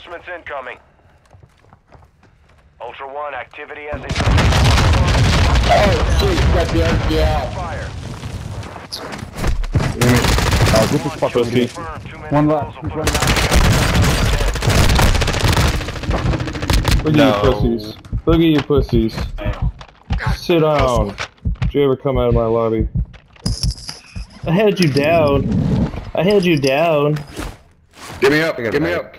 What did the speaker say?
Reinforcements incoming. Ultra One, activity as a... Oh shit, you got the RGL. Fire. Oh, get this fucking idiot. One left. Look at you pussies. Look at you pussies. Sit down. Did you ever come out of my lobby? I had you down. I had you down. Get me up, get me up.